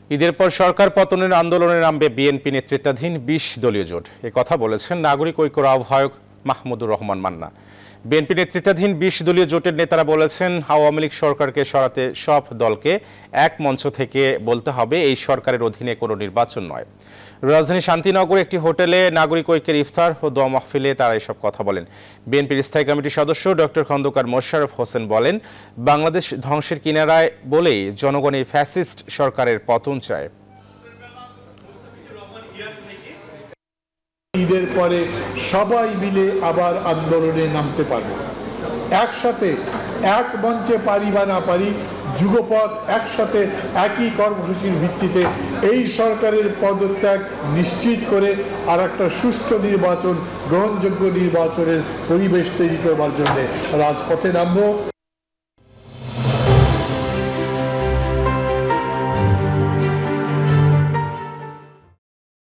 ঈদের পর সরকার পতনের আন্দোলনে নামবে বিএনপি নেতৃত্বাধীন ২০ দলীয় জোট। কথা বলেছেন নাগরিক ঐক্যর আহ্বায়ক মাহমুদুর রহমান মান্না। বিএনপি নেতৃত্বাধীন ২০ দলীয় জোটের নেতারা বলেছেন, আওয়ামী লীগ সরকারকে সরাতে সব দলকে এক মঞ্চ থেকে বলতে হবে এই সরকারের অধীনে কোনো নির্বাচন নয়। রাজধানী শান্তিনগরে একটি হোটেলে নাগরিক ঐক্যের ইফতার ও দোয়া মাহফিলে তারা এসব কথা বলেন। বিএনপির স্থায়ী কমিটির সদস্য ডক্টর খন্দকার মোশাররফ হোসেন বলেন, বাংলাদেশ ধ্বংসের কিনারায় বলেই জনগণ এই ফ্যাসিস্ট সরকারের পতন চায়। ঈদের পরে সবাই মিলে আবার আন্দোলনে নামতে পারবে। একসাথে এক মঞ্চে পারি বা না পারি, যুগপৎ একসাথে একই কর্মসূচির ভিত্তিতে এই সরকারের পদত্যাগ নিশ্চিত করে আর একটা সুষ্ঠু নির্বাচন, গ্রহণযোগ্য নির্বাচনের পরিবেশ তৈরি করবার জন্য রাজপথে নামব।